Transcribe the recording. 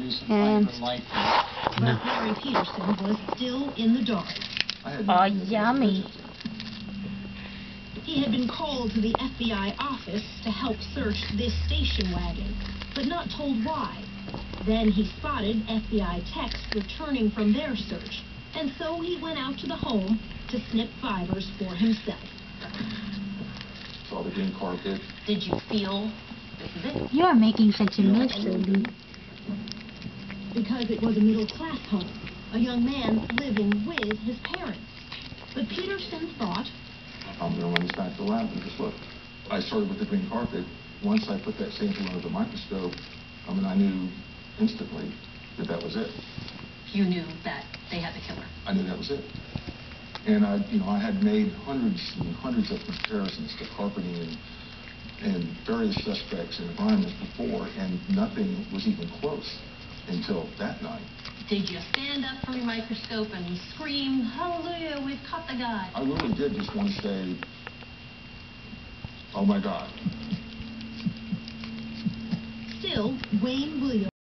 And But Larry Peterson was still in the dark. oh, yummy. He had been called to the FBI office to help search this station wagon, but not told why. Then he spotted FBI techs returning from their search, and so he went out to the home to snip fibers for himself. Saw the green carpet. Did you feel this is it? You are making such a mess, Sobey. Because it was a middle-class home, a young man living with his parents. But Peterson thought, I'm going to run this back to the lab and just look. I started with the green carpet. Once I put that sample under the microscope, I knew instantly that that was it. you knew that they had the killer. I knew that was it. And I had made hundreds and hundreds of comparisons to carpeting and various suspects and environments before, and nothing was even close until that night. Did you stand up from your microscope and scream, "Hallelujah, we've caught the guy"? I really did just want to say, oh my God. Still, Wayne Williams